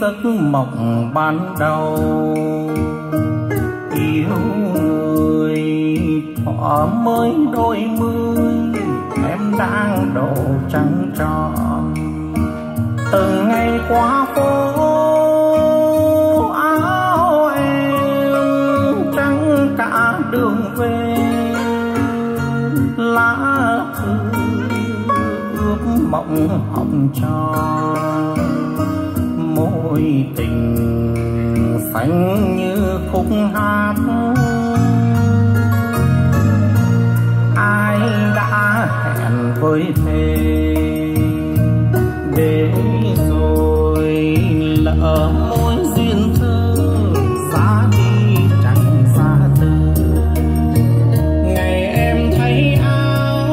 giấc mộng ban đầu yêu người thọ mới đôi mươi em đang độ trắng tròn từng ngày qua phố áo em trắng cả đường về lá thư ướp mộng hồng tròn môi tình xanh như khúc hát ai đã hẹn với thề để rồi lỡ mối duyên thơ xa đi chẳng xa từ ngày em thấy áo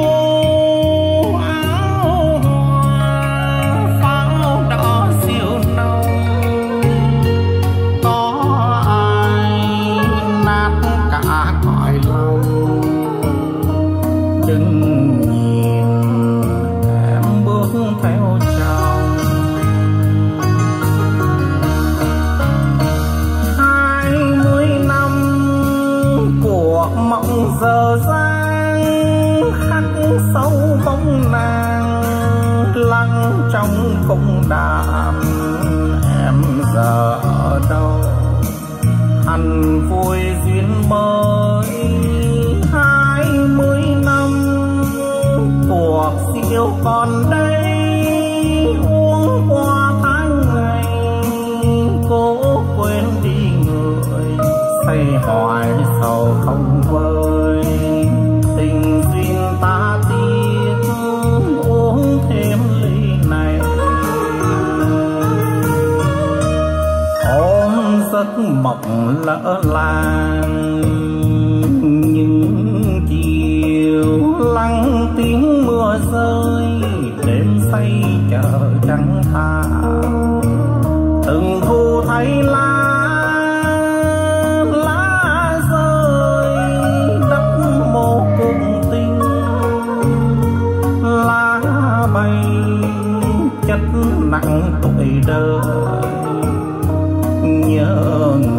hoa pháo đỏ diều nâu có ai nát cả cõi lòng đừng nhìn em bước theo chồng 20 năm của mộng giờ dang khắc sâu bóng nàng lặng trong cung đàn em giờ ở đâu hằn vui duyên mới 20 năm cuộc siêu còn đây uống qua tháng ngày cố quên đi người say hoài sầu không vơi tình duyên ta tiếc uống thêm ly này ôm giấc mộng lỡ làng những chiều lắng tiếng mưa rơi đêm say chờ trắng tha từng thu thấy lá rơi đất mồ cùng tình lá bay chất nặng tuổi đời nhớ